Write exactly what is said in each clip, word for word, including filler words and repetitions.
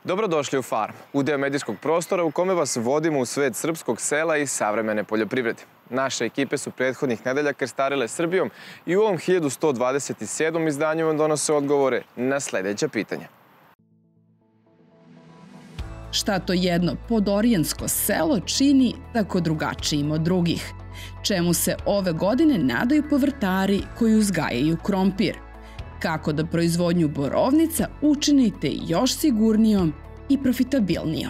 Dobrodošli u Farm, udeo medijskog prostora u kome vas vodimo u svet srpskog sela i savremene poljoprivrede. Naše ekipe su prethodnih nedelja krstarile Srbijom i u ovom hiljadu sto dvadeset sedmom izdanju vam donose odgovore na sledeća pitanja. Šta to jedno podorijansko selo čini tako drugačijim od drugih? Čemu se ove godine nadaju povrtari koji uzgajaju krompir? Kako da proizvodnju borovnica učinite još sigurnijom i profitabilnijom?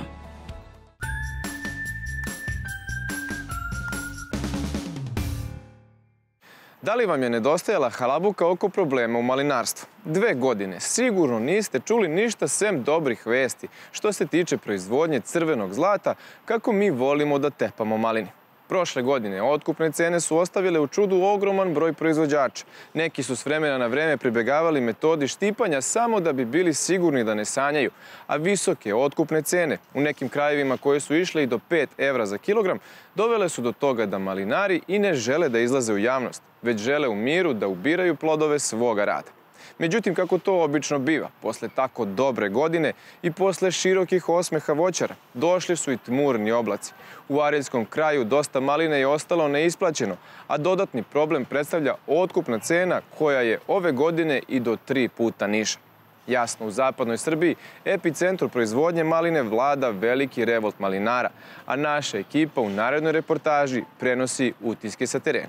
Da li vam je nedostajala halabuka oko problema u malinarstvu? Dve godine sigurno niste čuli ništa sem dobrih vesti što se tiče proizvodnje crvenog zlata kako mi volimo da tepamo malini. Prošle godine otkupne cene su ostavile u čudu ogroman broj proizvođača. Neki su s vremena na vreme pribegavali metodi štipanja samo da bi bili sigurni da ne sanjaju, a visoke otkupne cene u nekim krajevima koje su išle i do pet evra za kilogram dovele su do toga da malinari i ne žele da izlaze u javnost, već žele u miru da ubiraju plodove svoga rada. Međutim, kako to obično biva, posle tako dobre godine i posle širokih osmeha voćara, došli su i tmurni oblaci. U Arilskom kraju dosta maline je ostalo neisplaćeno, a dodatni problem predstavlja otkupna cena koja je ove godine i do tri puta niža. Jasno, u zapadnoj Srbiji, epicentru proizvodnje maline vlada veliki revolt malinara, a naša ekipa u narednoj reportaži prenosi utiske sa terena.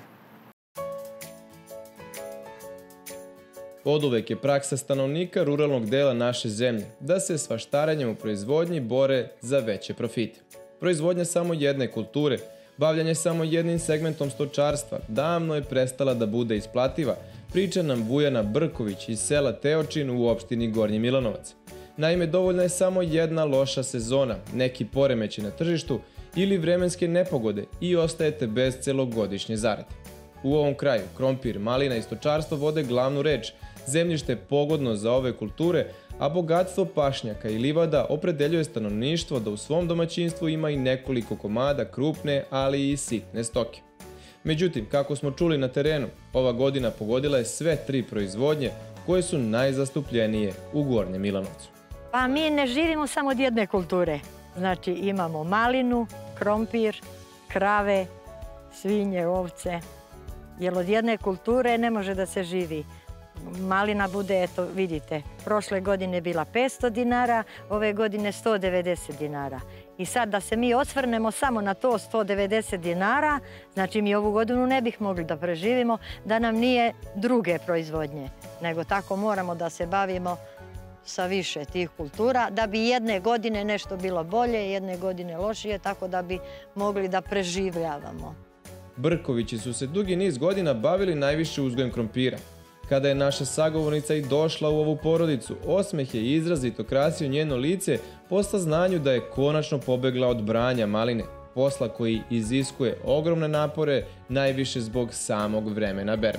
Oduvek je praksa stanovnika ruralnog dela naše zemlje da se svaštaranjem u proizvodnji bore za veće profite. Proizvodnja samo jedne kulture, bavljanje samo jednim segmentom stočarstva davno je prestala da bude isplativa, priča nam Vujana Brković iz sela Teočin u opštini Gornji Milanovac. Naime, dovoljna je samo jedna loša sezona, neki poremeći na tržištu ili vremenske nepogode i ostajete bez celogodišnje zarade. U ovom kraju krompir, malina i stočarstvo vode glavnu reč. Zemljište je pogodno za ove kulture, a bogatstvo pašnjaka i livada opredeljuje stanovništvo da u svom domaćinstvu ima i nekoliko komada krupne, ali i sitne stoke. Međutim, kako smo čuli na terenu, ova godina pogodila je sve tri proizvodnje koje su najzastupljenije u Gornjem Milanovcu. Pa mi ne živimo samo od jedne kulture. Znači imamo malinu, krompir, krave, svinje, ovce. Jer od jedne kulture ne može da se živi. Malina bude, eto vidite, prošle godine je bila petsto dinara, ove godine sto devedeset dinara. I sad da se mi osvrnemo samo na to sto devedeset dinara, znači mi ovu godinu ne bih mogli da preživimo da nam nije druge proizvodnje. Nego tako moramo da se bavimo sa više tih kultura, da bi jedne godine nešto bilo bolje, jedne godine lošije, tako da bi mogli da preživljavamo. Brkovići su se dugi niz godina bavili najviše uzgojem krompira. Kada je naša sagovornica i došla u ovu porodicu, osmeh je izrazito krasio njeno lice po saznanju da je konačno pobegla od branja maline, posla koji iziskuje ogromne napore, najviše zbog samog vremena berbe.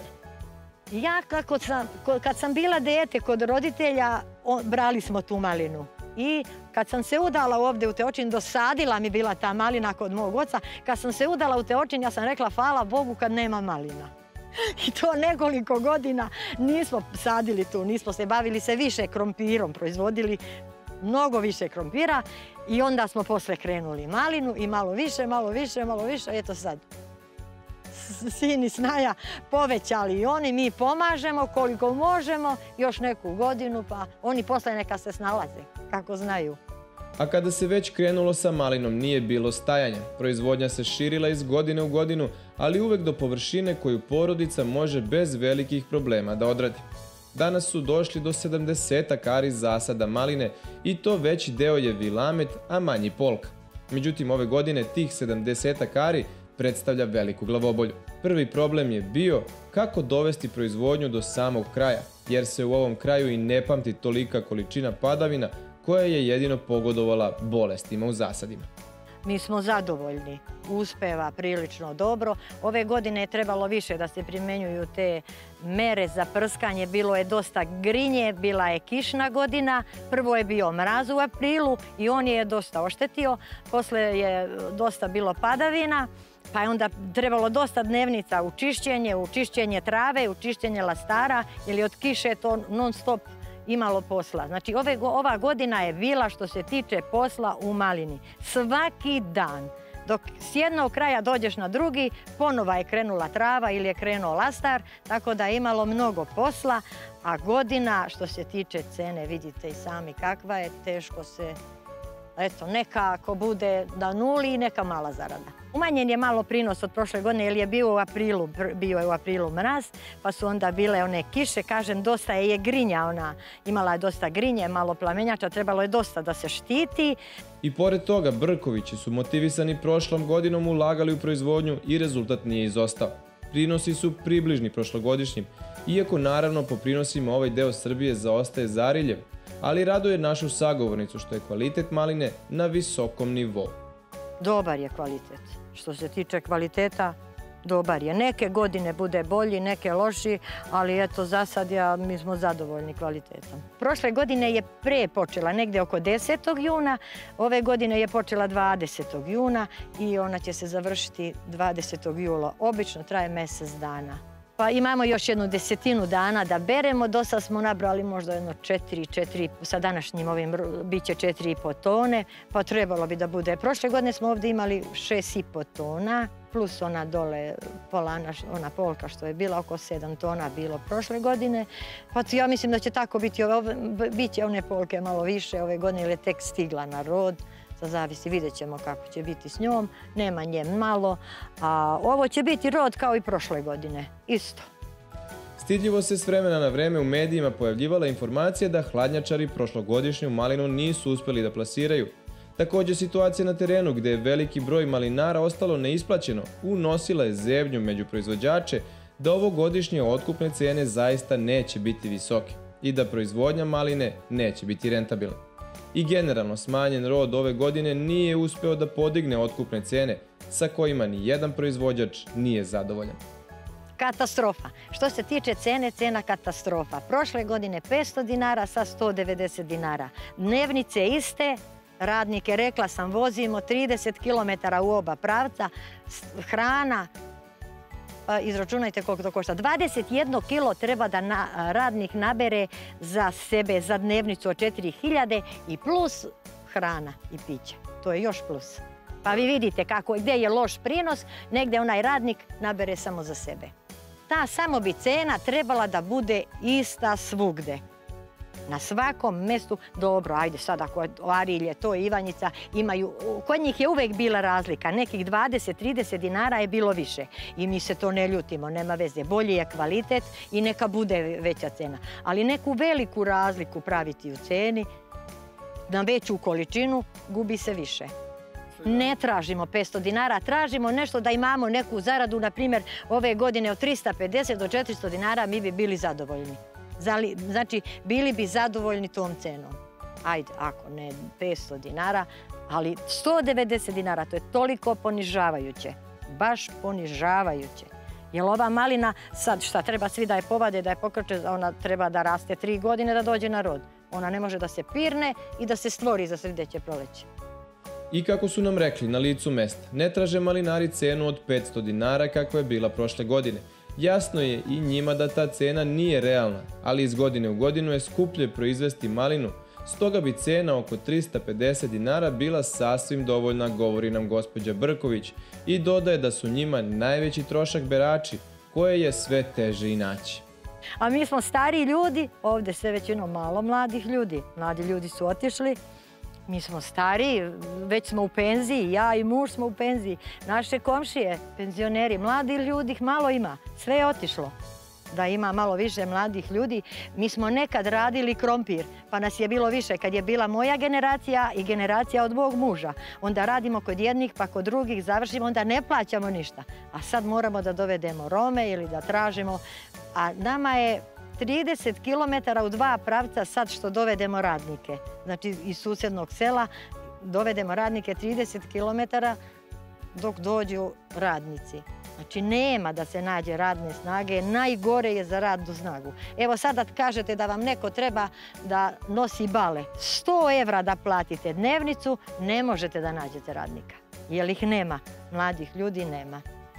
Ja kako sam, kad sam bila dete kod roditelja, brali smo tu malinu. I kad sam se udala ovde u Teočin, dosadila mi bila ta malina kod mog oca. Kad sam se udala u Teočin, ja sam rekla hvala Bogu kad nema malina. I to nekoliko godina nismo sadili tu, nismo se bavili se više krompirom, proizvodili mnogo više krompira i onda smo posle krenuli malinu i malo više, malo više, malo više, eto sad. Sin i snaja povećali i oni, mi pomažemo koliko možemo, još neku godinu, pa oni posle neka se snalaze, kako znaju. A kada se već krenulo sa malinom nije bilo stajanja. Proizvodnja se širila iz godine u godinu, ali uvek do površine koju porodica može bez velikih problema da odradi. Danas su došli do sedamdeset ari zasada maline i to veći deo je vilamet, a manji polka. Međutim, ove godine tih sedamdeset ari predstavlja veliku glavobolju. Prvi problem je bio kako dovesti proizvodnju do samog kraja, jer se u ovom kraju i ne pamti tolika količina padavina koja je jedino pogodovala bolestima u zasadima. Mi smo zadovoljni, uspeva prilično dobro. Ove godine je trebalo više da se primenjuju te mere za prskanje. Bilo je dosta grinje, bila je kišna godina. Prvo je bio mraz u aprilu i on je dosta oštetio. Posle je dosta bilo padavina, pa je onda trebalo dosta dnevnica u čišćenje, u čišćenje trave, u čišćenje lastara, jer od kiše to non stop imalo posla. Znači, ove, ova godina je bila što se tiče posla u malini. Svaki dan. Dok s jednog kraja dođeš na drugi, ponova je krenula trava ili je krenuo lastar, tako da je imalo mnogo posla, a godina što se tiče cene, vidite i sami kakva je, teško se, eto, neka ako bude na nuli i neka mala zarada. Umanjen je malo prinos od prošle godine jer je bio u aprilu, bio je u aprilu mraz, pa su onda bile one kiše, kažem, dosta je grinja, ona imala je dosta grinje, malo plamenjača, trebalo je dosta da se štiti. I pored toga, Brkovići su motivisani prošlom godinom ulagali u proizvodnju i rezultat nije izostao. Prinosi su približni prošlogodišnjim, iako naravno po prinosima ovaj deo Srbije zaostaje za Ariljem, ali raduje našu sagovornicu što je kvalitet maline na visokom nivou. Dobar je kvalitet. Što se tiče kvaliteta, dobar je. Neke godine bude bolji, neke loši, ali eto, za sad ja, mi smo zadovoljni kvalitetom. Prošle godine je pre počela, negde oko desetog juna, ove godine je počela dvadesetog juna i ona će se završiti dvadesetog jula. Obično traje mjesec dana. Pa imamo još jednu desetinu dana da beremo, do sad smo nabrali možda jedno četiri, četiri, sa današnjim ovim bit će četiri i po tone, pa trebalo bi da bude. Prošle godine smo ovdje imali šest i po tona, plus ona dole polana, ona polka što je bila oko sedam tona bilo prošle godine. Pa ja mislim da će tako biti, bit će one polke malo više ove godine jer je tek stigla na rod. Sad zavisi, vidjet ćemo kako će biti s njom, nema nje malo, a ovo će biti rod kao i prošle godine, isto. Stidljivo se s vremena na vreme u medijima pojavljivala informacija da hladnjačari prošlogodišnju malinu nisu uspjeli da plasiraju. Također situacija na terenu gdje je veliki broj malinara ostalo neisplaćeno unosila je zebnju među proizvođače da ovogodišnje otkupne cene zaista neće biti visoke i da proizvodnja maline neće biti rentabilna. I generalno smanjen rod ove godine nije uspeo da podigne otkupne cene sa kojima ni jedan proizvođač nije zadovoljan. Katastrofa. Što se tiče cene, cena katastrofa. Prošle godine petsto dinara, sa sto devedeset dinara. Dnevnice iste, radnike, rekla sam, vozimo trideset kilometara u oba pravca, hrana, pa izračunajte koliko to košta. dvadeset jedno kilo treba da na, radnik nabere za sebe, za dnevnicu od četiri hiljade i plus hrana i piće. To je još plus. Pa vi vidite kako, gdje je loš prinos, negdje onaj radnik nabere samo za sebe. Ta samo bi cena trebala da bude ista svugde. Na svakom mjestu, dobro, ajde sad ako je Arilje, to je Ivanjica, imaju, kod njih je uvek bila razlika, nekih dvadeset do trideset dinara je bilo više i mi se to ne ljutimo, nema veze, bolji je kvalitet i neka bude veća cena. Ali neku veliku razliku praviti u ceni, na veću količinu, gubi se više. Ne tražimo petsto dinara, tražimo nešto da imamo neku zaradu, na primjer ove godine od trista pedeset do četiristo dinara mi bi bili zadovoljni. Znači, bili bi zadovoljni tom cenom. Ajde, ako ne petsto dinara, ali sto devedeset dinara, to je toliko ponižavajuće. Baš ponižavajuće. Jer ova malina, sad šta treba svi da je povade, da je pokrče, ona treba da raste tri godine da dođe na rod. Ona ne može da se pirne i da se stvori za sredeće proleće. I kako su nam rekli na licu mesta, ne traže malinari cenu od petsto dinara kakva je bila prošle godine. Jasno je i njima da ta cena nije realna, ali iz godine u godinu je skuplje proizvesti malinu, stoga bi cena oko trista pedeset dinara bila sasvim dovoljna, govori nam gospođa Brković, i dodaje da su njima najveći trošak berači, koje je sve teže i naći. A mi smo stariji ljudi, ovdje sve većinom malo mladih ljudi. Mladi ljudi su otišli, mi smo stariji, već smo u penziji, ja i muž smo u penziji. Naše komšije, penzioneri, mladi ljudi, malo ima, sve je otišlo. Da ima malo više mladih ljudi. Mi smo nekad radili krompir, pa nas je bilo više kad je bila moja generacija i generacija od mog muža. Onda radimo kod jednih pa kod drugih, završimo, onda ne plaćamo ništa. A sad moramo da dovedemo Rome ili da tražimo. A nama je trideset kilometara u dva pravca sad što dovedemo radnike. Znači iz susjednog sela dovedemo radnike trideset kilometara dok dođu radnici. Znači nema da se nađe radne snage, najgore je za radnu snagu. Evo sada kažete da vam neko treba da nosi bale. sto evra da platite dnevnicu, ne možete da nađete radnika. Jer ih nema, mladih ljudi nema.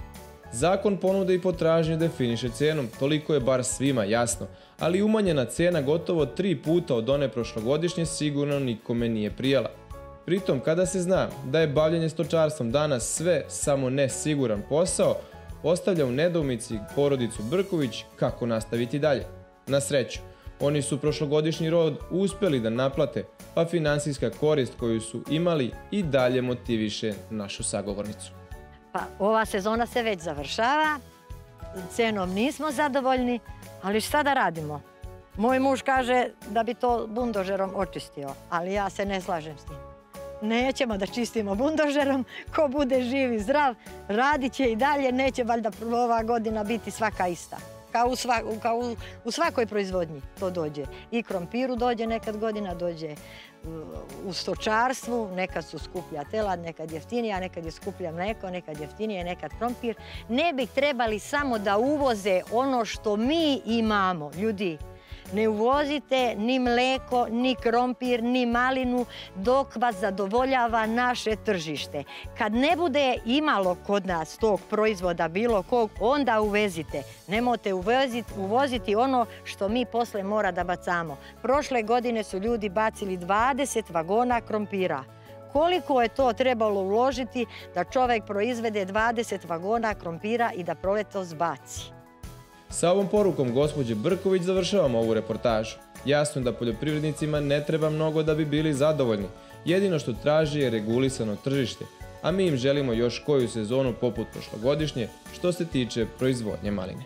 Zakon ponude i potražnje definiše cijenom, toliko je bar svima jasno, ali umanjena cijena gotovo tri puta od one prošlogodišnje sigurno nikome nije prijala. Pritom, kada se zna da je bavljenje stočarstvom danas sve samo ne siguran posao, ostavlja u nedoumici porodicu Brković kako nastaviti dalje. Na sreću, oni su prošlogodišnji rod uspjeli da naplate, pa finansijska korist koju su imali i dalje motiviše našu sagovornicu. Pa ova sezona se već završava, cenom nismo zadovoljni, ali šta da radimo? Moj muž kaže da bi to buldožerom očistio, ali ja se ne slažem s tim. Nećemo da čistimo buldožerom, ko bude živ i zdrav, radit će i dalje, neće valjda ova godina biti svaka ista. Kao u, sva, kao u, u svakoj proizvodnji to dođe. I krompiru dođe nekad godina, dođe u stočarstvu, nekad su skuplja telad, nekad jeftinija, nekad je skuplja mleko, nekad jeftinije, nekad krompir. Ne bi trebali samo da uvoze ono što mi imamo, ljudi. Ne uvozite ni mleko, ni krompir, ni malinu dok vas zadovoljava naše tržište. Kad ne bude imalo kod nas tog proizvoda bilo kog, onda uvezite. Nemojte uvoziti, uvoziti ono što mi posle mora da bacamo. Prošle godine su ljudi bacili dvadeset vagona krompira. Koliko je to trebalo uložiti da čovjek proizvede dvadeset vagona krompira i da proletos baci? Sa ovom porukom gospođe Brković završavamo ovu reportažu. Jasno da poljoprivrednicima ne treba mnogo da bi bili zadovoljni. Jedino što traži je regulisano tržište, a mi im želimo još koju sezonu poput prošlogodišnje što se tiče proizvodnje maline.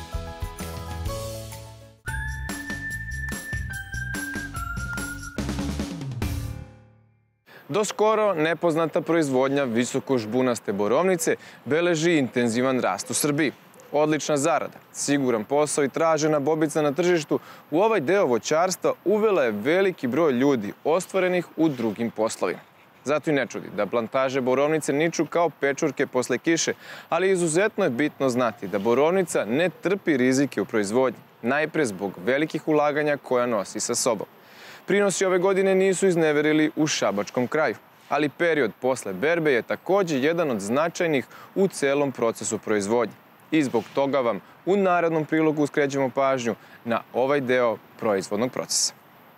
Do skoro nepoznata proizvodnja visokožbunaste borovnice beleži intenzivan rast u Srbiji. Odlična zarada, siguran posao i tražena bobica na tržištu u ovaj deo voćarstva uvela je veliki broj ljudi ostvarenih u drugim poslovima. Zato i ne čudi da plantaže borovnice niču kao pečurke posle kiše, ali izuzetno je bitno znati da borovnica ne trpi rizike u proizvodnji, najpre zbog velikih ulaganja koja nosi sa sobom. Prinosi ove godine nisu izneverili u šabačkom kraju, ali period posle berbe je također jedan od značajnih u celom procesu proizvodnje. I zbog toga vam u narednom prilogu skrećemo pažnju na ovaj deo proizvodnog procesa.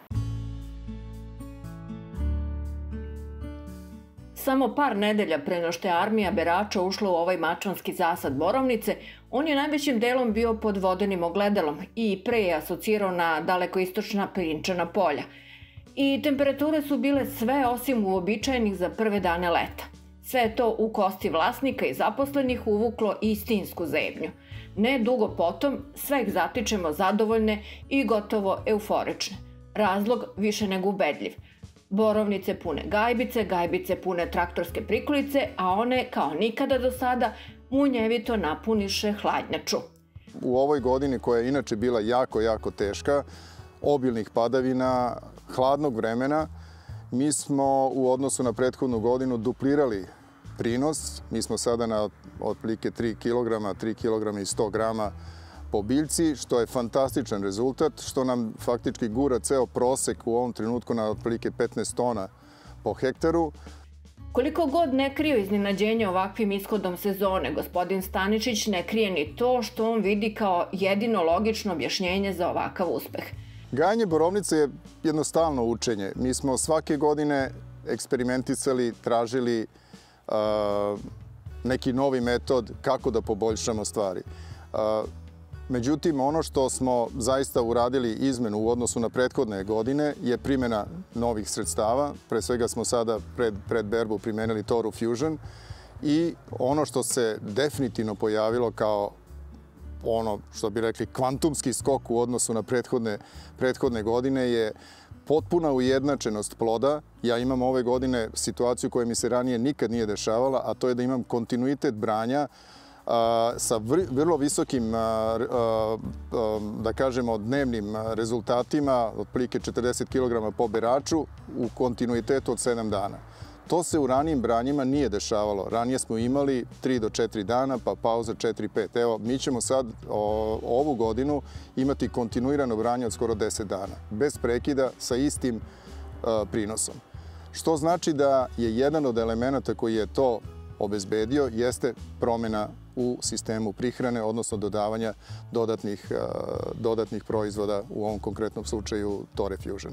Samo par nedelja pre no što je armija berača ušla u ovaj mačvanski zasad borovnice, on je najvećim delom bio pod vodenim ogledalom i pre je asocirao na dalekoistočna prinčana polja. I temperature su bile sve osim uobičajenih za prve dane leta. Sve je to u kosti vlasnika i zaposlenih uvuklo istinsku zebnju. Ne dugo potom sve ih zatičemo zadovoljne i gotovo euforične. Razlog više nego ubedljiv. Borovnice pune gajbice, gajbice pune traktorske prikolice, a one, kao nikada do sada, munjevito napuniše hladnjaču. U ovoj godini, koja je inače bila jako, jako teška, obilnih padavina, hladnog vremena, mi smo u odnosu na prethodnu godinu duplirali prinos. Mi smo sada na otprilike tri kilograma, tri kilograma i sto grama po biljci, što je fantastičan rezultat, što nam faktički gura ceo prosek u ovom trenutku na otprilike petnaest tona po hektaru. Koliko god ne kriju iznenađenje ovakvim ishodom sezone, gospodin Staničić ne krije ni to što on vidi kao jedino logično objašnjenje za ovakav uspeh. Gajenje borovnice je jednostavno učenje. Mi smo svake godine eksperimentisali, tražili uh, neki novi metod kako da poboljšamo stvari. Uh, međutim, ono što smo zaista uradili izmenu u odnosu na prethodne godine je primjena novih sredstava. Pre svega smo sada pred, pred berbu primenili Toru Fusion i ono što se definitivno pojavilo kao ono što bi rekli kvantumski skok u odnosu na prethodne, prethodne godine je potpuna ujednačenost ploda. Ja imam ove godine situaciju koja mi se ranije nikad nije dešavala, a to je da imam kontinuitet branja a, sa vr, vrlo visokim, a, a, a, da kažemo, dnevnim rezultatima, otprilike četrdeset kilograma po beraču u kontinuitetu od sedam dana. To se u ranijim branjima nije dešavalo. Ranije smo imali tri do četiri dana, pa pauza četiri do pet. Evo, mi ćemo sad o, ovu godinu imati kontinuirano branje od skoro deset dana, bez prekida, sa istim a, prinosom. Što znači da je jedan od elemenata koji je to obezbedio jeste promjena u sistemu prihrane, odnosno dodavanja dodatnih, dodatnih proizvoda, u ovom konkretnom slučaju Tora Fusion.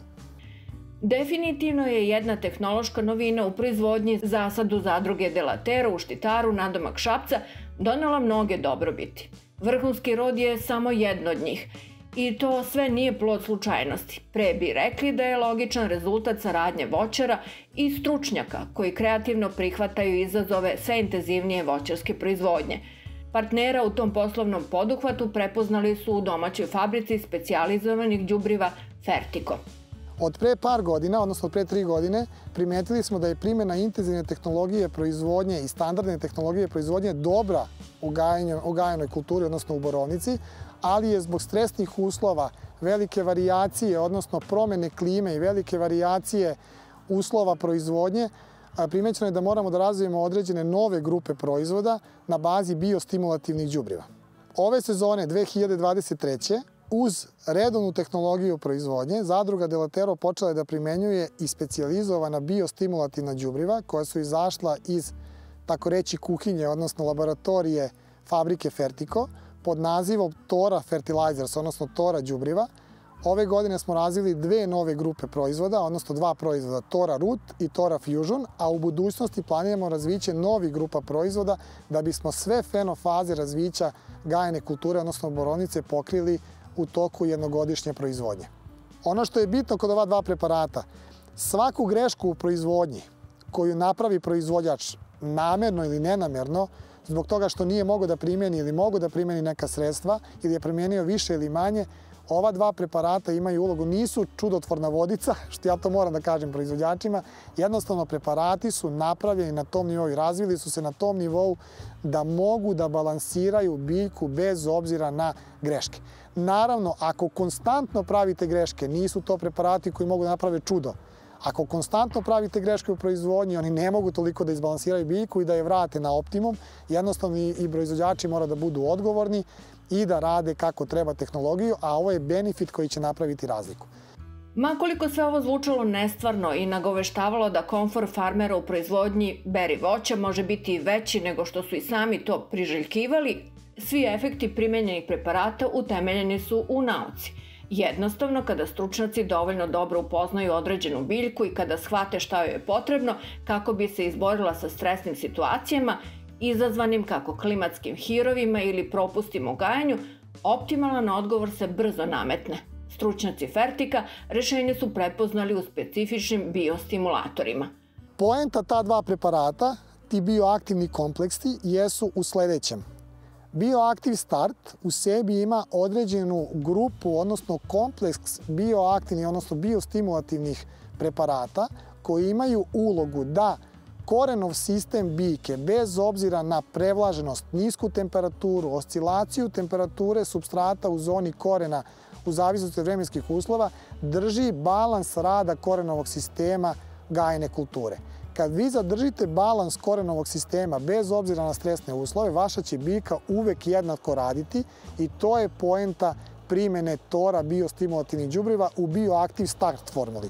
Definitivno je jedna tehnološka novina u proizvodnji zasadu zadruge Delatero u Štitaru, nadomak Šapca, donela mnoge dobrobiti. Vrhunski rod je samo jedno od njih. I to sve nije plod slučajnosti. Pre bi rekli da je logičan rezultat saradnje voćara i stručnjaka koji kreativno prihvataju izazove sve intenzivnije voćarske proizvodnje. Partnera u tom poslovnom poduhvatu prepoznali su u domaćoj fabrici specijalizovanih đubriva Fertico. Od pre par godina, odnosno od pre tri godine, primetili smo da je primjena intenzivne tehnologije proizvodnje i standardne tehnologije proizvodnje dobra u gajenoj kulturi, odnosno u borovnici, ali je zbog stresnih uslova, velike varijacije, odnosno promene klime i velike varijacije uslova proizvodnje, primećeno je da moramo da razvijemo određene nove grupe proizvoda na bazi biostimulativnih đubriva. Ove sezone dve hiljade dvadeset treće uz redovnu tehnologiju proizvodnje, zadruga Delatero počela je da primenjuje i specijalizovana biostimulativna đubriva koja su izašla iz, tako reći, kuhinje, odnosno laboratorije fabrike Fertico, pod nazivom Tora Fertilizers, odnosno Tora đubriva. Ove godine smo razvili dve nove grupe proizvoda, odnosno dva proizvoda, Tora Root i Tora Fusion, a u budućnosti planiramo razviće novih grupa proizvoda da bismo sve fenofaze razvića gajene kulture, odnosno borovnice, pokrili u toku jednogodišnje proizvodnje. Ono što je bitno kod ova dva preparata, svaku grešku u proizvodnji koju napravi proizvođač namerno ili nenamerno, zbog toga što nije mogao da primjeni ili mogu da primjeni neka sredstva ili je primjenio više ili manje, ova dva preparata imaju ulogu, nisu čudotvorna vodica, što ja to moram da kažem proizvođačima, jednostavno preparati su napravljeni na tom nivou i razvili su se na tom nivou da mogu da balansiraju biljku bez obzira na greške. Naravno, ako konstantno pravite greške, nisu to preparati koji mogu da naprave čudo. Ako konstantno pravite greške u proizvodnji, oni ne mogu toliko da izbalansiraju biljku i da je vrate na optimum. Jednostavno i proizvođači moraju da budu odgovorni i da rade kako treba tehnologiju, a ovo je benefit koji će napraviti razliku. Ma koliko sve ovo zvučalo nestvarno i nagoveštavalo da komfor farmera u proizvodnji beri voća može biti veći nego što su i sami to priželjkivali, svi efekti primenjenih preparata utemeljeni su u nauci. Jednostavno, kada stručnjaci dovoljno dobro upoznaju određenu biljku i kada shvate šta joj je potrebno kako bi se izborila sa stresnim situacijama, izazvanim kako klimatskim hirovima ili propustima u gajanju, optimalan odgovor se brzo nametne. Stručnjaci Fertika rešenje su prepoznali u specifičnim biostimulatorima. Poenta ta dva preparata, ti bioaktivni kompleksi, jesu u sledećem. Bioaktiv Start u sebi ima određenu grupu, odnosno kompleks bioaktivnih, odnosno biostimulativnih preparata koji imaju ulogu da korenov sistem biljke, bez obzira na prevlaženost, nisku temperaturu, oscilaciju temperature supstrata u zoni korena u zavisnosti od vremenskih uslova, drži balans rada korenovog sistema gajene kulture. Kad vi zadržite balans korenovog sistema bez obzira na stresne uslove, vaša će biljka uvek jednako raditi i to je poenta primene Tora biostimulativnih đubriva u Bioaktiv Start formuli.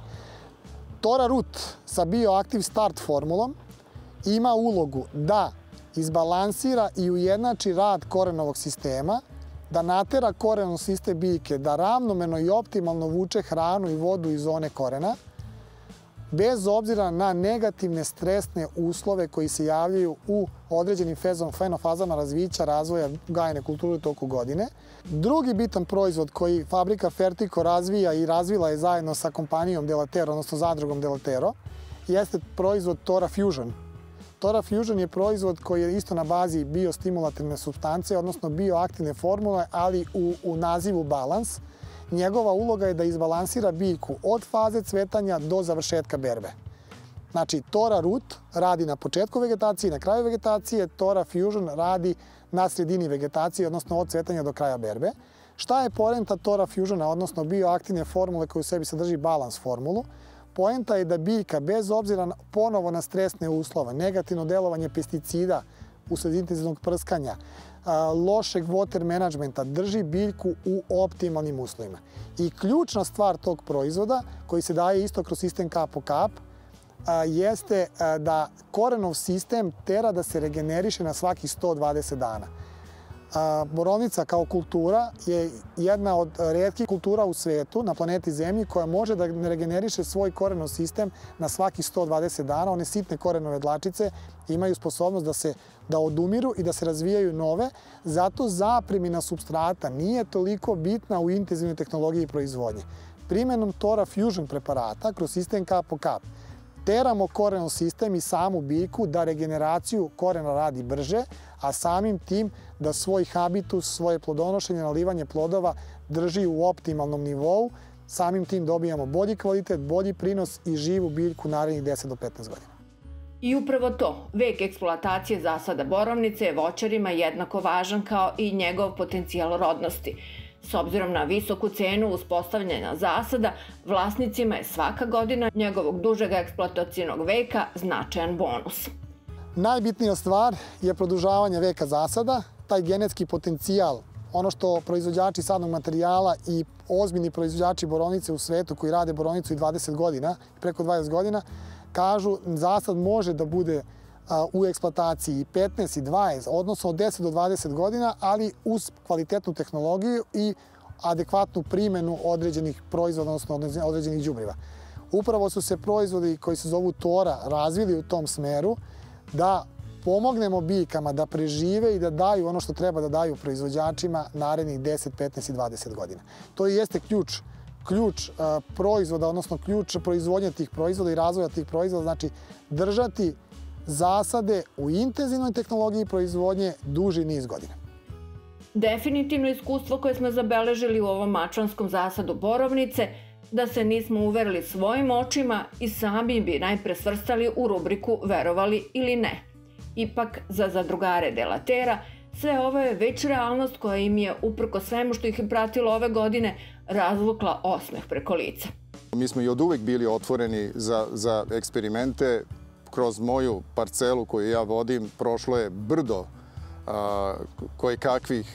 Tora Root sa Bioaktiv Start formulom ima ulogu da izbalansira i ujednači rad korenovog sistema, da natera korenov sistem biljke da ravnomerno i optimalno vuče hranu i vodu iz zone korena, bez obzira na negativne stresne uslove koji se javljaju u određenim fenofazama razvića razvoja gajene kulture u toku godine. Drugi bitan proizvod koji fabrika Fertico razvija i razvila je zajedno sa kompanijom Delatero, odnosno zadrugom Delatero, jeste proizvod Tora Fusion. Tora Fusion je proizvod koji je isto na bazi biostimulativne supstance, odnosno bioaktivne formule, ali u, u nazivu balans. Njegova uloga je da izbalansira biljku od faze cvetanja do završetka berbe. Znači, Tora Root radi na početku vegetacije i na kraju vegetacije, Tora Fusion radi na sredini vegetacije, odnosno od cvetanja do kraja berbe. Šta je poenta Tora Fusiona, odnosno bioaktivne formule koje u sebi sadrži balans formulu? Poenta je da biljka, bez obzira ponovo na stresne uslove, negativno delovanje pesticida usled intenzivnog prskanja, lošeg water managementa, drži biljku u optimalnim uslovima. I ključna stvar tog proizvoda, koji se daje isto kroz sistem kap po kap, jeste da korenov sistem tera da se regeneriše na svakih sto dvadeset dana. Borovnica kao kultura je jedna od retkih kultura u svetu, na planeti Zemlji, koja može da regeneriše svoj korenov sistem na svaki sto dvadeset dana. One sitne korenove dlačice imaju sposobnost da se da odumiru i da se razvijaju nove. Zato zapremina supstrata nije toliko bitna u intenzivnoj tehnologiji proizvodnje. Primenom Tora Fusion preparata kroz sistem kap po kap teramo korenov sistem i samu biljku da regeneraciju korena radi brže, a samim tim da svoj habitus, svoje plodonošenje, nalivanje plodova drži u optimalnom nivou. Samim tim dobijamo bolji kvalitet, bolji prinos i živu biljku narednih deset do petnaest godina. I upravo to, vek eksploatacije zasada borovnice je voćarima jednako važan kao i njegov potencijal rodnosti. S obzirom na visoku cenu uspostavljanja zasada, vlasnicima je svaka godina njegovog dužeg eksploatacijnog veka značajan bonus. Najbitnija stvar je produžavanje veka zasada, taj genetski potencijal, ono što proizvođači sadnog materijala i ozbiljni proizvođači borovnice u svetu koji rade borovnicu i dvadeset godina, preko dvadeset godina, kažu zasad može da bude u eksploataciji i petnaest i dvadeset, odnosno od deset do dvadeset godina, ali uz kvalitetnu tehnologiju i adekvatnu primjenu određenih proizvoda, odnosno određenih đubriva. Upravo su se proizvodi koji se zovu Tora razvili u tom smeru da pomognemo biljkama da prežive i da daju ono što treba da daju proizvođačima narednih deset, petnaest i dvadeset godina. To i jeste ključ, ključ proizvoda, odnosno ključ proizvodnje tih proizvoda i razvoja tih proizvoda, znači držati zasade u intenzivnoj tehnologiji proizvodnje duži niz godina. Definitivno iskustvo koje smo zabeležili u ovom mačvanskom zasadu borovnice, da se nismo uverili svojim očima i sami bi najpre svrstali u rubriku verovali ili ne. Ipak, za zadrugare delatera, sve ovo je već realnost koja im je, uprko svemu što ih je pratilo ove godine, razvukla osmeh preko lica. Mi smo i od uvek bili otvoreni za, za eksperimente. Kroz moju parcelu koju ja vodim prošlo je brdo koje kakvih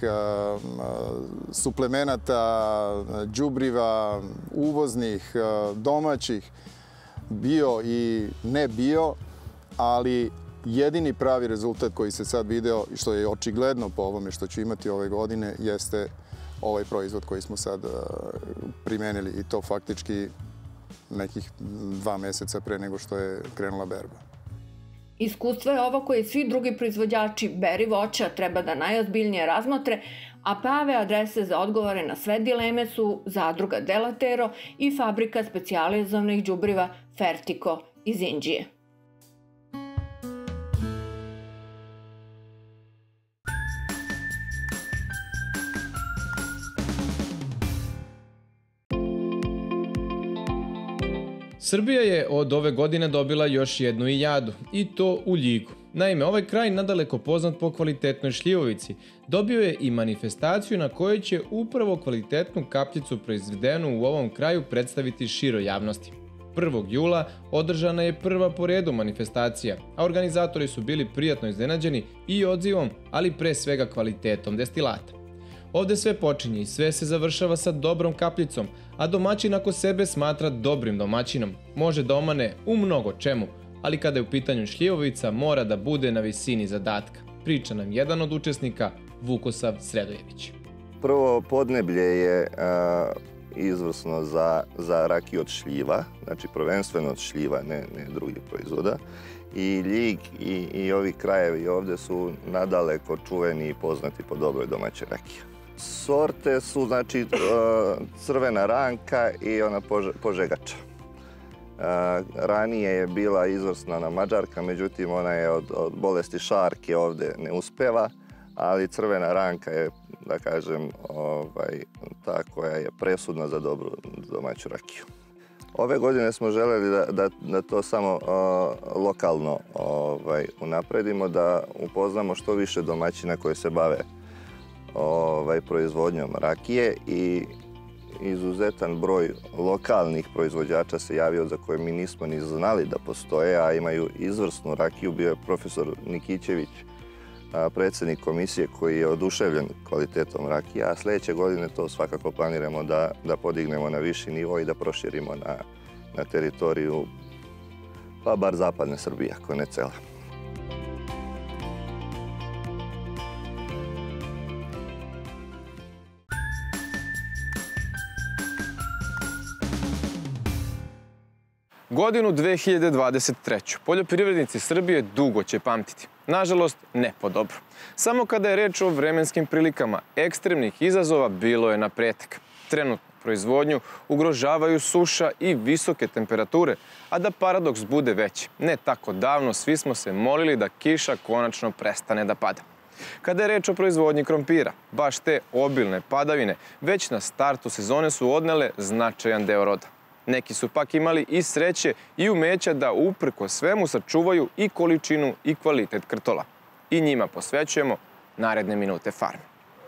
suplemenata, đubriva, uvoznih, domaćih, bio i ne bio, ali jedini pravi rezultat koji se sad video i što je očigledno po ovome što ću imati ove godine jeste ovaj proizvod koji smo sad primenili i to faktički nekih dva meseca pre nego što je krenula berba. Iskustvo je ovo koje svi drugi proizvođači beri voća treba da najozbiljnije razmotre, a prave adrese za odgovore na sve dileme su zadruga Delatero i fabrika specijalizovanih đubriva Fertico iz Inđije. Srbija je od ove godine dobila još jednu ijadu, i to u Ljigu. Naime, ovaj kraj, nadaleko poznat po kvalitetnoj šljivovici, dobio je i manifestaciju na kojoj će upravo kvalitetnu kapljicu proizvedenu u ovom kraju predstaviti široj javnosti. prvog jula održana je prva po redu manifestacija, a organizatori su bili prijatno iznenađeni i odzivom, ali pre svega kvalitetom destilata. Ovde sve počinje i sve se završava sa dobrom kapljicom, a domaćin ako sebe smatra dobrim domaćinom, može da omane u mnogo čemu, ali kada je u pitanju šljivovica mora da bude na visini zadatka. Priča nam jedan od učesnika, Vukosav Sredojević. Prvo podneblje je a, izvrsno za, za rakiju od šljiva, znači prvenstveno od šljiva, ne, ne drugih proizvoda. I Ljig i, i ovi krajevi ovde su nadaleko čuveni i poznati po dobroj domaćoj rakiji. Sorte su znači crvena ranka i ona požegača. Ranije je bila izvrsna mađarka, međutim ona je od, od bolesti šarke ovde ne uspeva, ali crvena ranka je, da kažem, ovaj, ta koja je presudna za dobru domaću rakiju. Ove godine smo želeli da, da, da to samo uh, lokalno ovaj, unapredimo, da upoznamo što više domaćina koji se bave ovaj, proizvodnjom rakije i izuzetan broj lokalnih proizvođača se javio za koje mi nismo ni znali da postoje, a imaju izvrsnu rakiju. Bio je profesor Nikićević, predsjednik komisije koji je oduševljen kvalitetom rakije, a sljedeće godine to svakako planiramo da, da podignemo na viši nivo i da proširimo na, na teritoriju, pa bar zapadne Srbije, ako ne cela. Godinu dve hiljade dvadeset treću. poljoprivrednici Srbije dugo će pamtiti. Nažalost, ne po dobro. Samo kada je reč o vremenskim prilikama, ekstremnih izazova bilo je na pretek. Trenutno proizvodnju ugrožavaju suša i visoke temperature, a da paradoks bude veći. Ne tako davno svi smo se molili da kiša konačno prestane da pada. Kada je reč o proizvodnji krompira, baš te obilne padavine već na startu sezone su odnele značajan deo roda. Neki su pak imali i sreće i umeća da uprko svemu sačuvaju i količinu i kvalitet krtola. I njima posvećujemo naredne minute farme.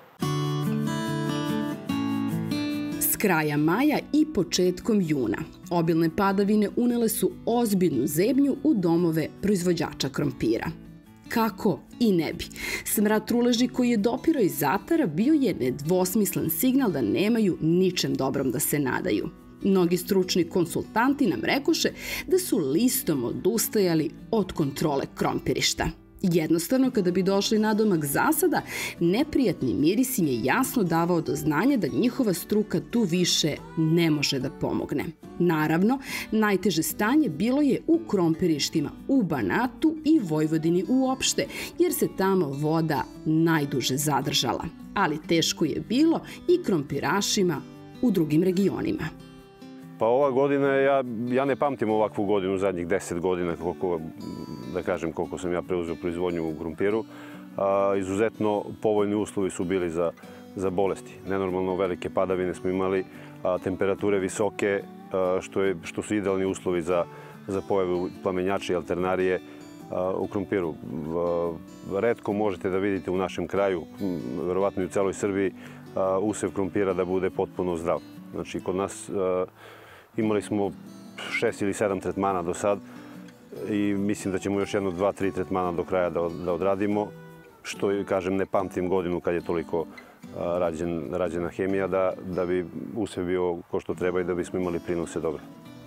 S kraja maja i početkom juna obilne padavine unele su ozbiljnu zebnju u domove proizvođača krompira. Kako i ne bi. Smrad truleži koji je dopirao iz Zatara bio je nedvosmislen signal da nemaju ničem dobrom da se nadaju. Mnogi stručni konsultanti nam rekoše da su listom odustajali od kontrole krompirišta. Jednostavno, kada bi došli na domak zasada, neprijatni miris im je jasno davao do znanja da njihova struka tu više ne može da pomogne. Naravno, najteže stanje bilo je u krompirištima u Banatu i Vojvodini uopšte, jer se tamo voda najduže zadržala. Ali teško je bilo i krompirašima u drugim regionima. Pa ova godina, ja, ja ne pamtim ovakvu godinu zadnjih deset godina, koliko, da kažem, koliko sam ja preuzeo proizvodnju u krompiru. A, izuzetno povoljni uslovi su bili za, za bolesti. Nenormalno velike padavine smo imali, a, temperature visoke, a, što, je, što su idealni uslovi za, za pojavu plamenjača i alternarije a, u krompiru. A, retko možete da vidite u našem kraju, verovatno i u celoj Srbiji, a, usev krompira da bude potpuno zdrav. Znači, kod nas a, imali smo šest ili sedam tretmana do sad i mislim da ćemo još jedno, dva, tri tretmana do kraja da, da odradimo. Što, kažem, ne pamtim godinu kad je toliko a, rađen, rađena hemija da, da bi usev bio ko što treba i da bismo imali prinose dobre.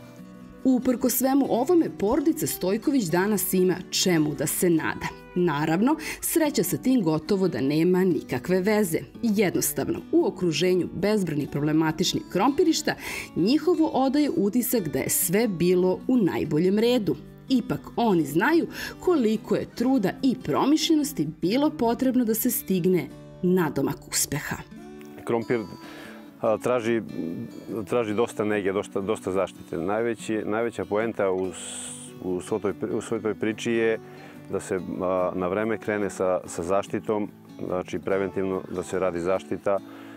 Uprko svemu ovome, porodica Stojković danas ima čemu da se nada. Naravno, sreća sa tim gotovo da nema nikakve veze. Jednostavno, u okruženju bezbranih problematičnih krompirišta, njihovo odaje utisak da je sve bilo u najboljem redu. Ipak oni znaju koliko je truda i promišljenosti bilo potrebno da se stigne na domak uspeha. Krompir traži, traži dosta nege, dosta, dosta zaštite. Najveći, najveća poenta u, u, svoj toj, u svoj toj priči je da se a, na vreme krene sa, sa zaštitom, znači preventivno da se radi zaštita,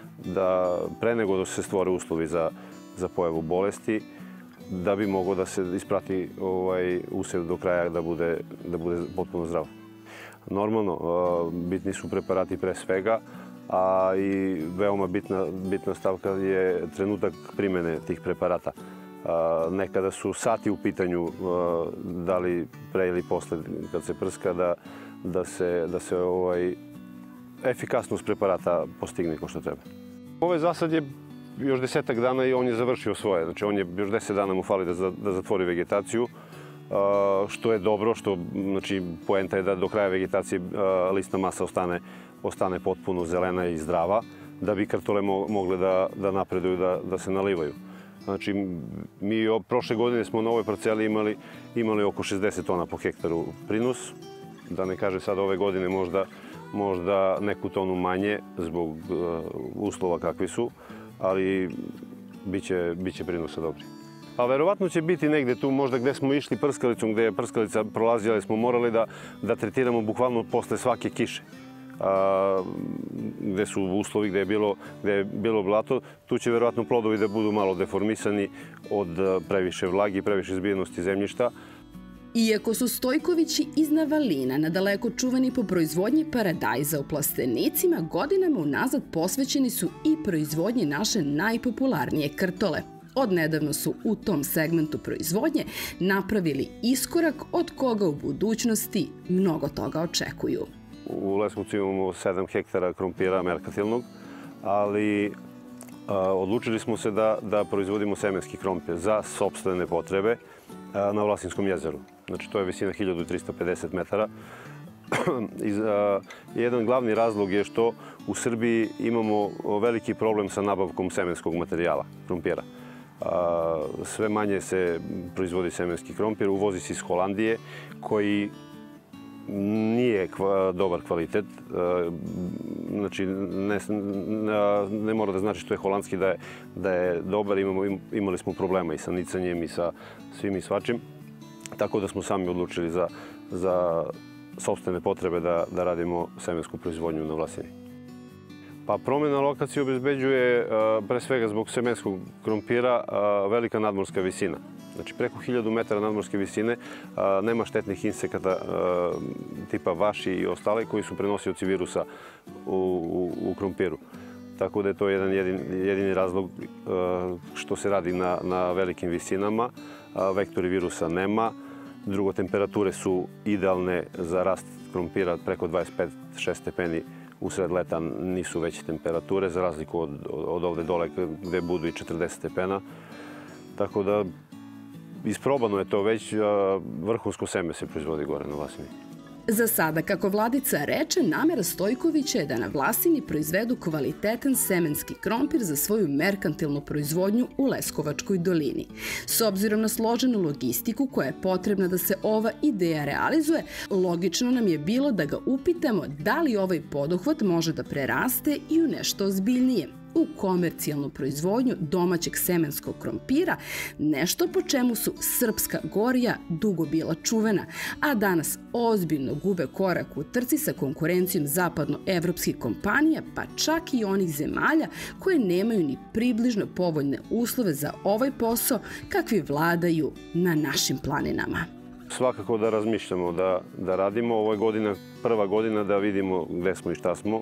da pre nego da se stvore uslovi za, za pojavu bolesti, da bi moglo da se isprati ovaj, usev do kraja da bude, da bude potpuno zdrav. Normalno, a, bitni su preparati pre svega, a i veoma bitna, bitna stavka je trenutak primene tih preparata. A, nekada su sati u pitanju, a, da li pre ili posle kad se prska, da, da se, da se ovaj, efikasnost preparata postigne kao što treba. Ovaj zasad je još desetak dana i on je završio svoje. Znači on je još deset dana mu fali da, da zatvori vegetaciju, a, što je dobro, što znači, poenta je da do kraja vegetacije a, listna masa ostane ostane potpuno zelena i zdrava, da bi kartole mogle da, da napreduju, da, da se nalivaju. Znači, mi o, prošle godine smo na ovoj parceli imali, imali oko šezdeset tona po hektaru prinos. Da ne kaže sad ove godine možda, možda neku tonu manje zbog uh, uslova kakvi su, ali biće, biće prinosa dobri. A verovatno će biti negde tu, možda gde smo išli prskalicom, gde je prskalica prolazila, smo morali da, da tretiramo bukvalno posle svake kiše. A, gde su uslovi, gde je bilo, gde je bilo blato, tu će verovatno plodovi da budu malo deformisani od previše vlagi i previše zbijenosti zemljišta. Iako su Stojkovići iz Navalina nadaleko čuveni po proizvodnji paradajza u plastenicima, godinama unazad posvećeni su i proizvodnji naše najpopularnije krtole. Odnedavno su u tom segmentu proizvodnje napravili iskorak od koga u budućnosti mnogo toga očekuju. U Leskovcu imamo sedam hektara krompira merkantilnog, ali a, odlučili smo se da, da proizvodimo semenski krompir za sopstvene potrebe a, na Vlasinskom jezeru. Znači, to je visina hiljadu trista pedeset metara. Iz, a, jedan glavni razlog je što u Srbiji imamo veliki problem sa nabavkom semenskog materijala, krompira. Sve manje se proizvodi semenski krompir, uvozi se iz Holandije, koji nije dobar kvalitet. Znači, ne, ne mora da znači što je holandski da je, da je dobar. Imamo, imali smo problema i sa nicanjem i sa svim i svačim. Tako da smo sami odlučili za, za sopstvene potrebe da, da radimo semensku proizvodnju na Vlasini. Pa promjena lokacije obezbeđuje pre svega zbog semenskog krompira velika nadmorska visina. Znači preko hiljadu metara nadmorske visine, nema štetnih insekata tipa vaši i ostale koji su prenosioci virusa u, u, u krompiru. Tako da je to jedan jedin, jedini razlog što se radi na, na velikim visinama. Vektori virusa nema. Drugo, temperature su idealne za rast krompira preko dvadeset pet do šest stepeni. Usred leta nisu veće temperature, za razliku od, od ovde dole gde budu i četrdeset stepena. Tako da isprobano je to već, vrhunsko seme se proizvodi gore na Vlasini. Za sada, kako Vladica reče, namera Stojkovića je da na Vlasini proizvedu kvalitetan semenski krompir za svoju merkantilnu proizvodnju u Leskovačkoj dolini. S obzirom na složenu logistiku koja je potrebna da se ova ideja realizuje, logično nam je bilo da ga upitamo da li ovaj poduhvat može da preraste i u nešto ozbiljnije, u komercijalnu proizvodnju domaćeg semenskog krompira, nešto po čemu su Srpska Gorja dugo bila čuvena, a danas ozbiljno gube korak u trci sa konkurencijom zapadnoevropskih kompanija, pa čak i onih zemalja koje nemaju ni približno povoljne uslove za ovaj posao kakvi vladaju na našim planinama. Svakako da razmišljamo da, da radimo. Ovo je godina, prva godina da vidimo gde smo i šta smo.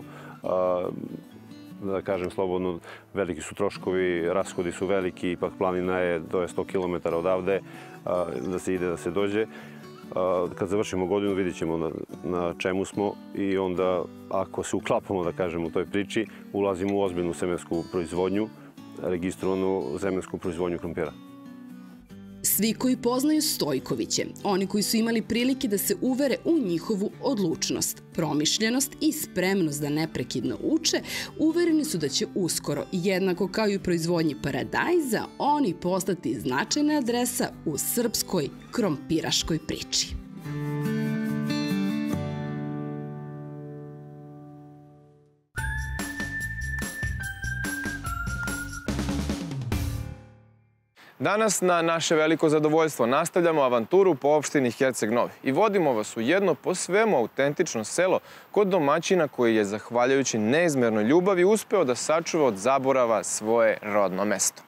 Da kažem slobodno, veliki su troškovi, rashodi su veliki, ipak planina je, to je sto kilometara odavde, da se ide, da se dođe. Kad završimo godinu vidit ćemo na, na čemu smo i onda ako se uklapamo, da kažem, u toj priči, ulazimo u ozbiljnu semensku proizvodnju, registrovanu semensku proizvodnju krompira. Svi koji poznaju Stojkoviće, oni koji su imali prilike da se uvere u njihovu odlučnost, promišljenost i spremnost da neprekidno uče, uvereni su da će uskoro, jednako kao i u proizvodnji paradajza, oni postati značajna adresa u srpskoj krompiraškoj priči. Danas na naše veliko zadovoljstvo nastavljamo avanturu po opštini Herceg Novi i vodimo vas u jedno po svemu autentično selo kod domaćina koji je, zahvaljujući neizmernoj ljubavi, uspeo da sačuva od zaborava svoje rodno mesto.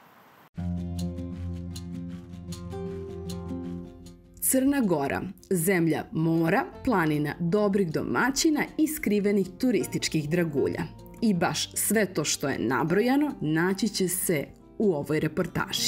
Crna Gora, zemlja mora, planina dobrih domaćina i skrivenih turističkih dragulja. I baš sve to što je nabrojano naći će se u ovoj reportaži.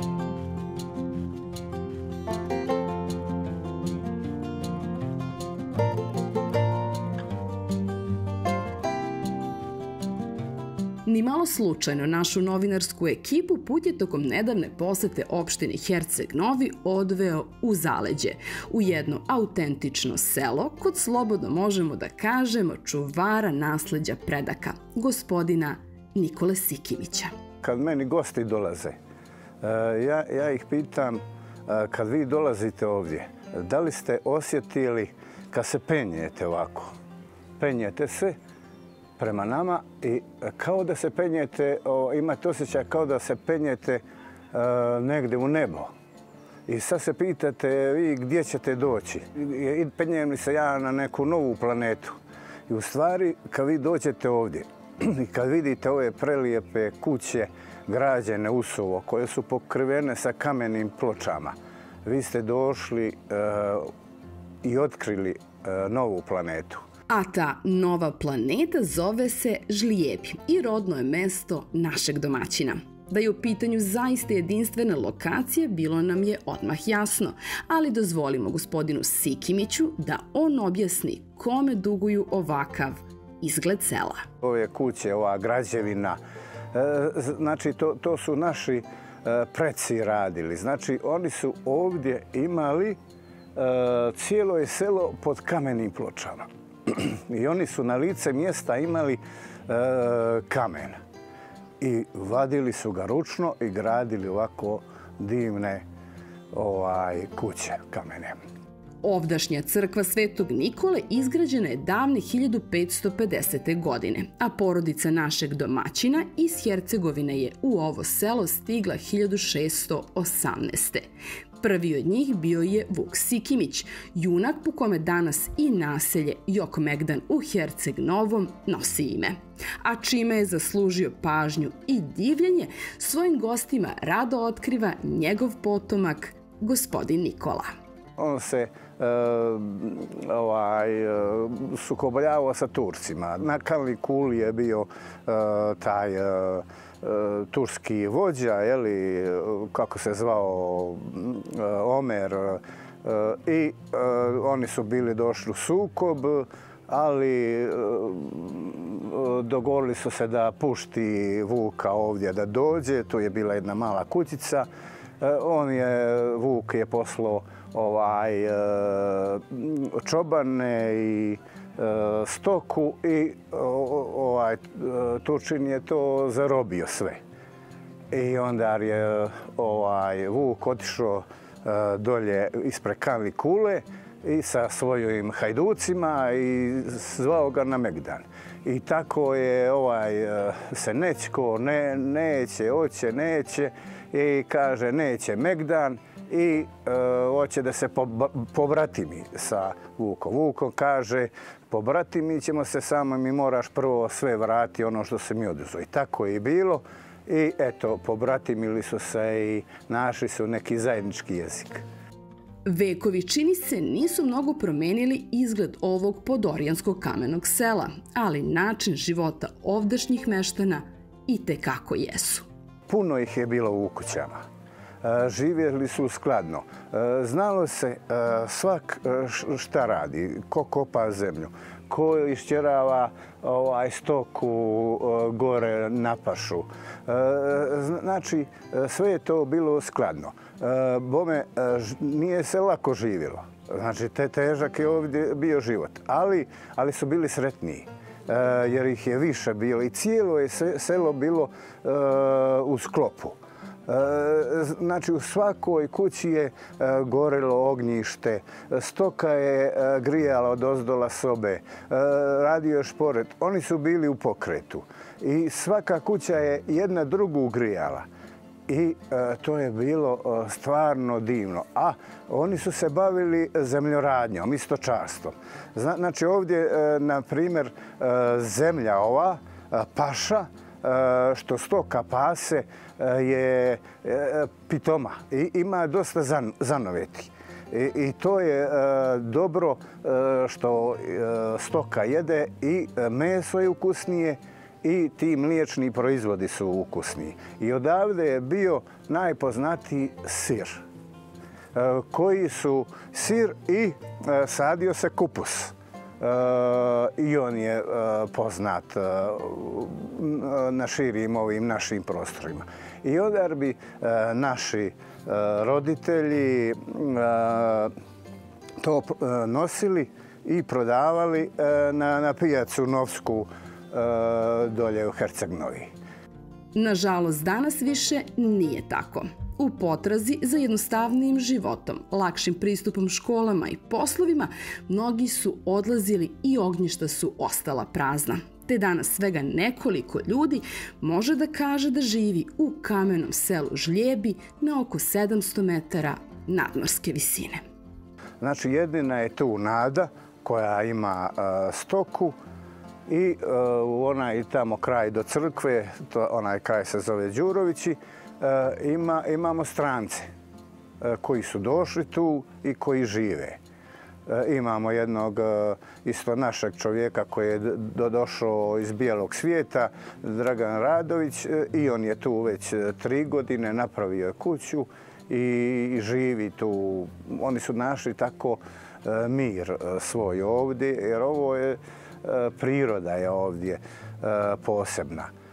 Nimalo slučajno našu novinarsku ekipu put je tokom nedavne posete opštini Herceg Novi odveo u zaleđe, u jedno autentično selo kod, slobodno možemo da kažemo, čuvara nasleđa predaka, gospodina Nikole Sikimića. Kad meni gosti dolaze, ja, ja ih pitam, kad vi dolazite ovdje, da li ste osjetili kad se penjete ovako? Penjete se prema nama i kao da se penjete, imate osjećaj kao da se penjete negde u nebo. I sad se pitate vi gdje ćete doći. I penjem li se ja na neku novu planetu. I u stvari, kad vi dođete ovdje i kad vidite ove prelijepe kuće građene usovo koje su pokrivene sa kamenim pločama, vi ste došli uh, i otkrili uh, novu planetu. A ta nova planeta zove se Žlijebi i rodno je mesto našeg domaćina. Da je u pitanju zaista jedinstvena lokacija bilo nam je odmah jasno, ali dozvolimo gospodinu Sikimiću da on objasni kome duguju ovakav izgled sela. Ove kuće, ova građevina, znači to, to su naši preci radili. Znači oni su ovdje imali cijelo je selo pod kamenim pločama. I oni su na lice mjesta imali kamen. i vadili su ga ručno i gradili ovako divne ovaj, kuće kamene. Ovdašnja crkva Svetog Nikole izgrađena je davne hiljadu petsto pedesete. godine, a porodica našeg domaćina iz Hercegovine je u ovo selo stigla hiljadu šeststo osamnaeste. Prvi od njih bio je Vuk Sikimić, junak po kome danas i naselje Jokmegdan u Herceg Novom nosi ime, a čime je zaslužio pažnju i divljenje, svojim gostima rado otkriva njegov potomak, gospodin Nikola. On se uh, ovaj, uh, sukobljavao sa Turcima. Na Kalni Kuli je bio uh, taj uh, uh, turski vođa, jeli, kako se zvao, uh, Omer. Uh, I uh, oni su bili došli u sukob, ali uh, dogovorili su se da pušti Vuka ovdje da dođe. Tu je bila jedna mala kućica. Uh, on je, Vuk je poslao ovaj, čobane i stoku i ovaj, Turčin je to zarobio sve. I onda je ovaj, Vuk otišao dolje ispred Kalni Kule i sa svojim hajducima i zvao ga na Megdan. I tako je ovaj, se nećko, ne, neće, hoće, neće i kaže neće Megdan. I e, hoće da se pobratimi sa Vukom. Vukom kaže, pobratimi ćemo se, samo mi moraš prvo sve vrati ono što se mi oduzeo. I tako je i bilo. I eto, pobratimili su se i našli su neki zajednički jezik. Vekovi, čini se, nisu mnogo promenili izgled ovog podorijanskog kamenog sela, ali način života ovdašnjih meštana i tekako jesu. Puno ih je bilo u kućama. Živjeli su skladno. Znalo se svak šta radi, ko kopa zemlju, ko išćerava ovaj, stoku gore na pašu. Znači, sve je to bilo skladno. Bome, nije se lako živjelo. Znači, te težak je ovdje bio život, ali, ali su bili sretniji. Jer ih je više bilo i cijelo je selo bilo u sklopu. Znači, u svakoj kući je gorelo ognjište, stoka je grijala od ozdola sobe, radio je šporet. Oni su bili u pokretu i svaka kuća je jedna drugu grijala. I e, to je bilo e, stvarno divno. A oni su se bavili zemljoradnjom i stočarstvom. Zna, znači ovdje, e, na primjer, e, zemlja ova, e, paša, e, što stoka pase, e, je e, pitoma i ima dosta zan, zanoveti. I, I to je e, dobro e, što e, stoka jede i meso je ukusnije, i ti mliječni proizvodi su ukusni. I odavde je bio najpoznatiji sir, koji su sir i sadio se kupus. I on je poznat na širim ovim našim prostorima. I odar bi naši roditelji to nosili i prodavali na, na pijacu Novsku dolje u Herceg Novi. Nažalost, danas više nije tako. U potrazi za jednostavnijim životom, lakšim pristupom školama i poslovima, mnogi su odlazili i ognjišta su ostala prazna. Te danas svega nekoliko ljudi može da kaže da živi u kamenom selu Žljebi na oko sedamsto metara nadmorske visine. Znači, jedina je tu Nada koja ima uh, stoku i u uh, onaj tamo kraj do crkve, to, onaj kraj se zove Đurovići, uh, ima, imamo strance uh, koji su došli tu i koji žive. Uh, imamo jednog uh, isto našeg čovjeka koji je do, došao iz bijelog svijeta, Dragan Radović, uh, i on je tu već uh, tri godine, napravio je kuću i, i živi tu. Oni su našli tako uh, mir uh, svoj ovdje, jer ovo je priroda je ovdje posebna.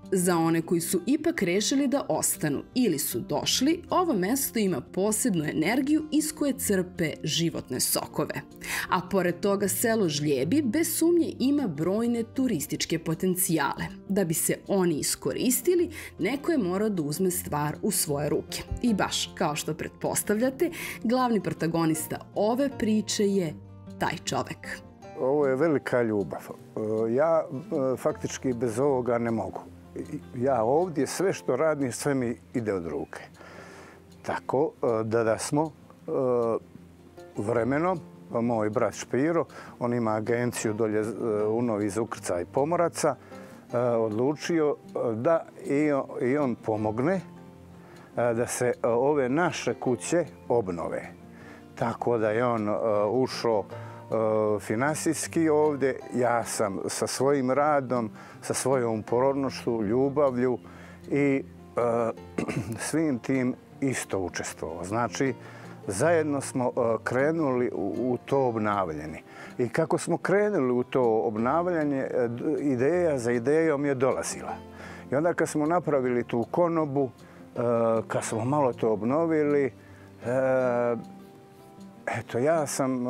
Za one koji su ipak rešili da ostanu ili su došli, ovo mesto ima posebnu energiju iz koje crpe životne sokove. A pored toga selo Žljebi bez sumnje ima brojne turističke potencijale. Da bi se oni iskoristili, neko je morao da uzme stvar u svoje ruke. I baš kao što pretpostavljate, glavni protagonista ove priče je taj čovek. Ovo je velika ljubav. Ja faktički bez ovoga ne mogu. Ja ovdje sve što radim, sve mi ide od ruke. Tako da da smo vremenom, moj brat Špiro, on ima agenciju dolje u Novi za ukrcaj pomoraca, odlučio da i on pomogne da se ove naše kuće obnove. Tako da je on ušao finansijski ovdje, ja sam sa svojim radom, sa svojom porodnošću, ljubavlju i svim tim isto učestvovao. Znači, zajedno smo krenuli u to obnavljanje. I kako smo krenuli u to obnavljanje, ideja za idejom je dolazila. I onda kad smo napravili tu konobu, kad smo malo to obnovili, eto, ja sam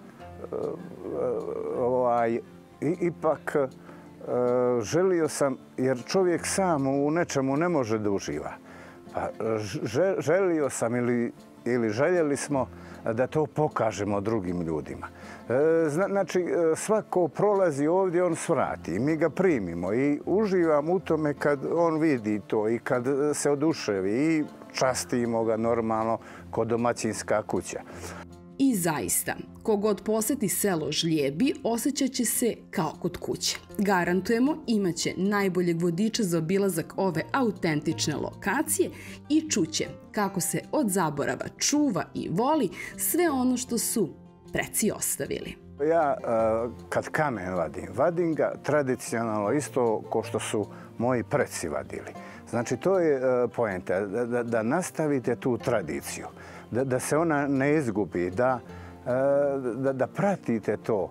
ovaj, ipak želio sam, jer čovjek sam u nečemu ne može da uživa. Pa želio sam ili, ili željeli smo da to pokažemo drugim ljudima. Znači, svako prolazi ovdje, on svrati. Mi ga primimo i uživam u tome kad on vidi to i kad se oduševi i častimo ga normalno kod domaćinska kuća. I zaista, kogod poseti selo Žljebi, osjećat će se kao kod kuće. Garantujemo, imaće najboljeg vodiča za obilazak ove autentične lokacije i čuće kako se od zaborava čuva i voli sve ono što su preci ostavili. Ja kad kamen vadim, vadim ga tradicionalno isto kao što su moji preci vadili. Znači, to je poenta, da, da nastavite tu tradiciju. Da, da se ona ne izgubi, da, da, da pratite to.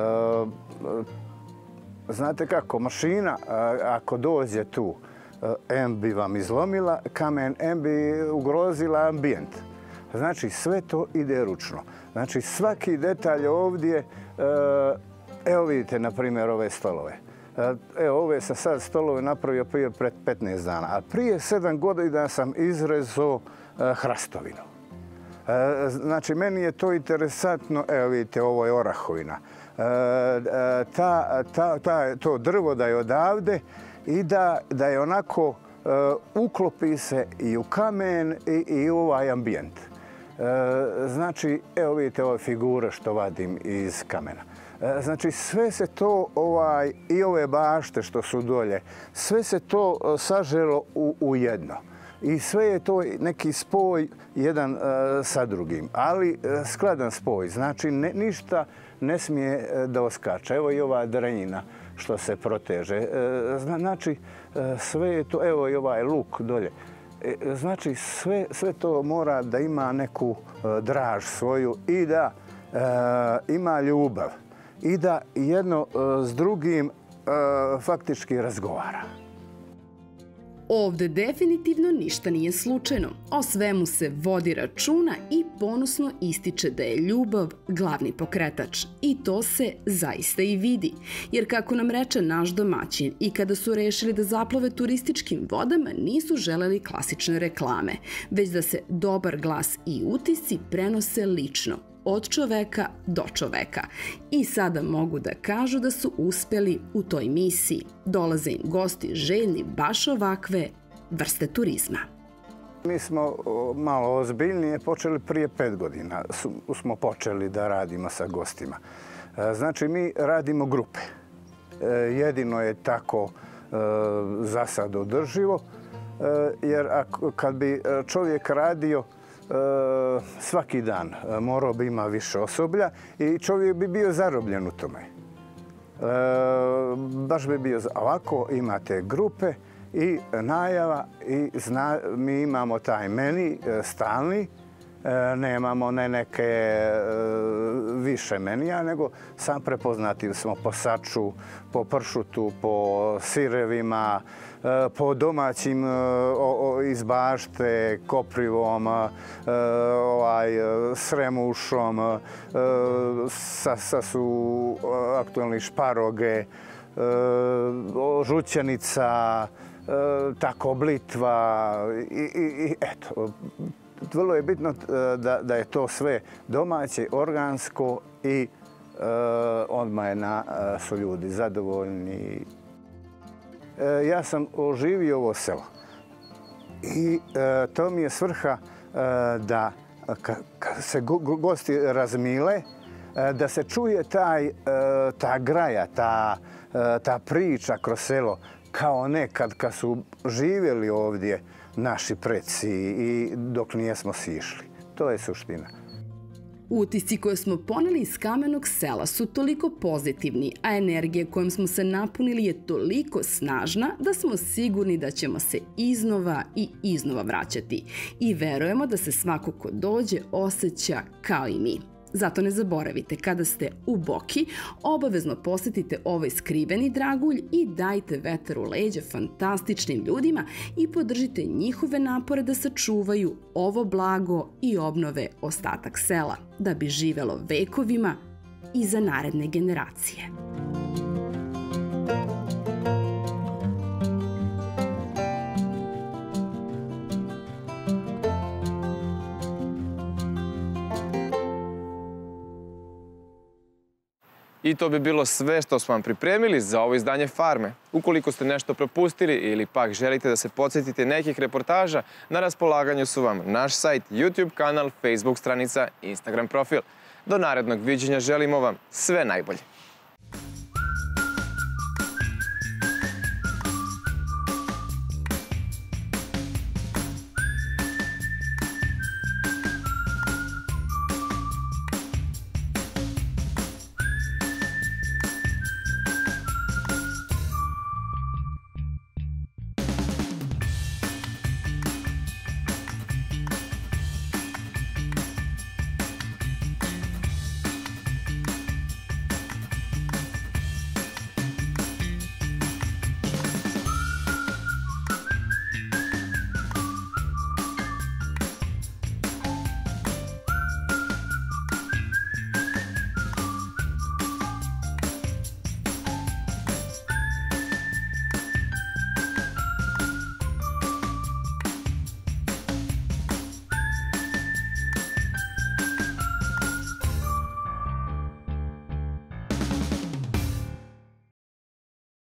Znate kako, mašina ako dođe tu, em bi vam izlomila kamen, em bi ugrozila ambijent. Znači, sve to ide ručno. Znači, svaki detalj ovdje, evo vidite, na primjer, ove stolove. Evo, ove sam sad stolove napravio prije pred petnaest dana, a prije sedam godina sam izrezao hrastovinu. Znači, meni je to interesantno, evo vidite, ovo je orahovina. Ta, ta, ta, to drvo da je odavde i da, da je onako uklopi se i u kamen i, i u ovaj ambijent. Znači, evo vidite ove figure što vadim iz kamena. Znači, sve se to, ovaj, i ove bašte što su dolje, sve se to saželo u, u jedno. I sve je to neki spoj jedan uh, sa drugim, ali uh, skladan spoj. Znači, ne, ništa ne smije uh, da oskače. Evo i ova drenjina što se proteže. Uh, znači, uh, sve je to, evo i ovaj luk dolje. Uh, znači, sve, sve to mora da ima neku uh, draž svoju i da uh, ima ljubav. I da jedno uh, s drugim uh, faktički razgovara. Ovde definitivno ništa nije slučajno. O svemu se vodi računa i ponosno ističe da je ljubav glavni pokretač. I to se zaista i vidi. Jer kako nam reče naš domaćin, i kada su rešili da zaplove turističkim vodama, nisu želeli klasične reklame, već da se dobar glas i utisci prenose lično, od čoveka do čoveka. I sada mogu da kažu da su uspeli u toj misiji. Dolaze im gosti željni baš ovakve vrste turizma. Mi smo malo ozbiljnije počeli prije pet godina. Smo počeli da radimo sa gostima. Znači, mi radimo grupe. Jedino je tako za sad održivo, jer kad bi čovjek radio svaki dan, morao bi ima više osoblja i čovjek bi bio zarobljen u tome. Baš bi bio ovako, imate grupe i najava i zna, mi imamo taj meni stalni nemamo ne neke više menija, nego sam prepoznati smo po saču, po pršutu, po sirevima, po domaćim iz bašte, koprivom, sremušom, sada su aktualni šparoge, žućenica, tako blitva i eto. Vrlo je bitno da je to sve domaće, organsko i odmah su ljudi zadovoljni. Ja sam oživio ovo selo i to mi je svrha da kad se gosti razmile, da se čuje ta graja, ta priča kroz selo, kao nekad kad su živjeli ovdje naši preci i dok nijesmo sišli. To je suština. Utisci koje smo poneli iz Kamenog sela su toliko pozitivni, a energija kojom smo se napunili je toliko snažna da smo sigurni da ćemo se iznova i iznova vraćati. I verujemo da se svako ko dođe osjeća kao i mi. Zato ne zaboravite, kada ste u Boki, obavezno posetite ovaj skriveni dragulj i dajte vetar u leđa fantastičnim ljudima i podržite njihove napore da sačuvaju ovo blago i obnove ostatak sela, da bi živelo vekovima i za naredne generacije. I to bi bilo sve što smo vam pripremili za ovo izdanje Farme. Ukoliko ste nešto propustili ili pak želite da se podsjetite nekih reportaža, na raspolaganju su vam naš sajt, YouTube kanal, Facebook stranica, Instagram profil. Do narednog viđenja želimo vam sve najbolje.